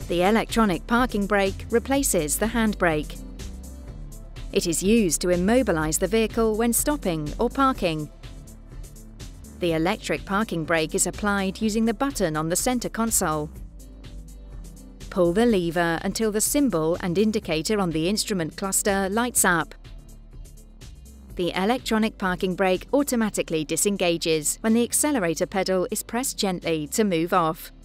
The electronic parking brake replaces the handbrake. It is used to immobilise the vehicle when stopping or parking. The electric parking brake is applied using the button on the centre console. Pull the lever until the symbol and indicator on the instrument cluster lights up. The electronic parking brake automatically disengages when the accelerator pedal is pressed gently to move off.